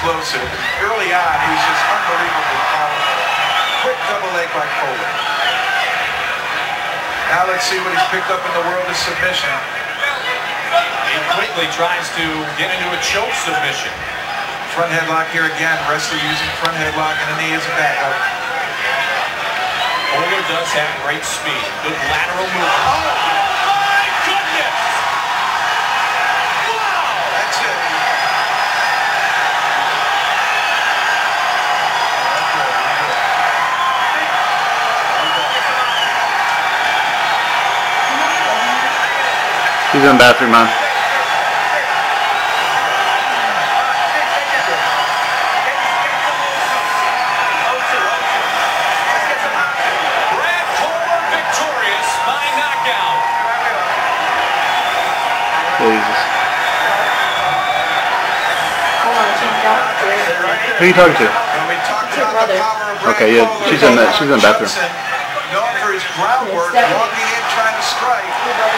explosive. Early on, he was just unbelievably powerful. Quick double leg by Kohler. Now let's see what he's picked up in the world of submission. He quickly tries to get into a choke submission. Front headlock here again. Wrestler using front headlock and a knee as a backup. Kohler does have great speed. Good lateral movement. Oh, my goodness! Wow! That's it. He's in the bathroom, man. Brad Kohler victorious by knockout. Jesus. Who are you talking to? Okay, yeah, she's in the bathroom. Known for his groundwork, walking in, trying to strike.